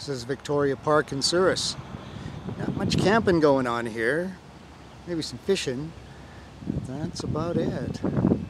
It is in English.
This is Victoria Park in Souris. Not much camping going on here. Maybe some fishing. That's about it.